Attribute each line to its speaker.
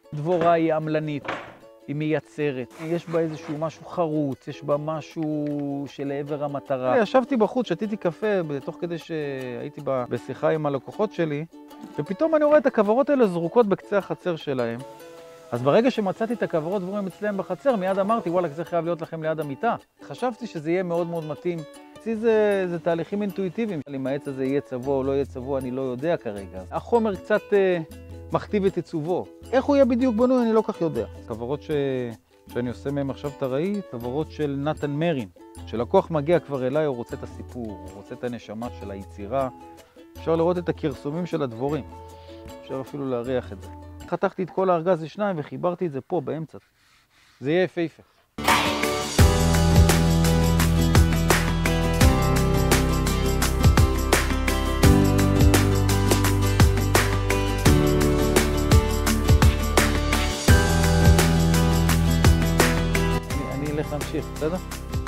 Speaker 1: דבורה היא עמלנית, היא מייצרת. יש בה איזשהו משהו חרוץ, יש בה משהו שלעבר המטרה. ישבתי בחוץ, שתיתי קפה, תוך כדי שהייתי בשיחה עם הלקוחות שלי, ופתאום אני רואה את הכוורות האלה זרוקות בקצה החצר שלהם. אז ברגע שמצאתי את הכוורות דבורים אצלם בחצר, מיד אמרתי, וואלה, זה חייב להיות לכם ליד המיטה. חשבתי שזה יהיה מאוד מאוד מתאים. אצלי זה תהליכים אינטואיטיביים. אם העץ הזה יהיה צבוע או לא יהיה צבוע, אני לא יודע כרגע. החומר קצת מכתיב את עיצובו. איך הוא יהיה בדיוק בנוי, אני לא כך יודע. כוורות שאני עושה מהם עכשיו תראי, כוורות של נתן מרין. כשלקוח מגיע כבר אליי, הוא רוצה את הסיפור, הוא רוצה את הנשמה של היצירה. אפשר לראות את הכרסומים של הדבורים. אפשר אפילו להריח את זה. חתכתי את כל הארגז לשניים וחיברתי את זה פה באמצע. זה יהיה יפהפה. אני אלך להמשיך, בסדר?